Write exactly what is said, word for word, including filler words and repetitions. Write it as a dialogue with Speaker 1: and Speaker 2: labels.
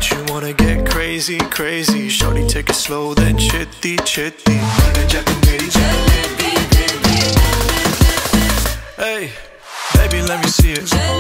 Speaker 1: But you wanna get crazy, crazy. Shorty, take it slow, then chitty, chitty. Hey, baby, let me see it.